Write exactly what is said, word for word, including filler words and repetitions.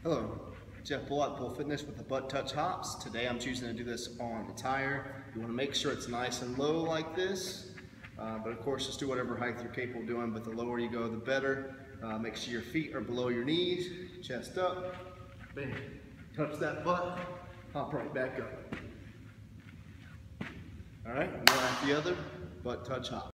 Hello, Jeff Bull at BullFitness with the butt touch hops. Today I'm choosing to do this on the tire. You want to make sure it's nice and low like this, uh, but of course just do whatever height you're capable of doing, but the lower you go the better. Uh, make sure your feet are below your knees, chest up, bam, touch that butt, hop right back up. Alright, one after the other, butt touch hop.